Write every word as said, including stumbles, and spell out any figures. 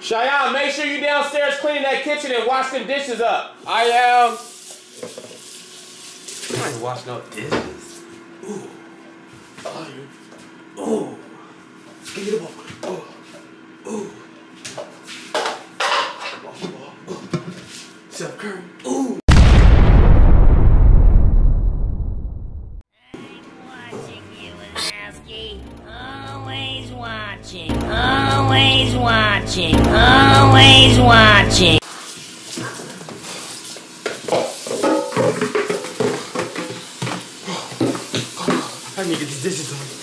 Shyon, make sure you downstairs cleaning that kitchen and wash them dishes up. I am. I ain't washing no dishes. Ooh. Oh, you. Ooh. Give me the ball. Oh. Ooh. Ball, ball. Ooh. Steph Curry. Ooh. Always watching, always watching, always watching. I need to get these dishes done.